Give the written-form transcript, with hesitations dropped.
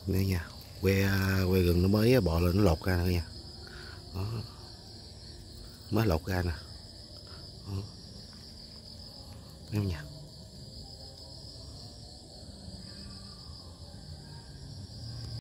Nè nha, que gừng nó mới bò lên nó lột ra nữa nha. Đó. Mới lột ra nè. Đó. Thấy không nha.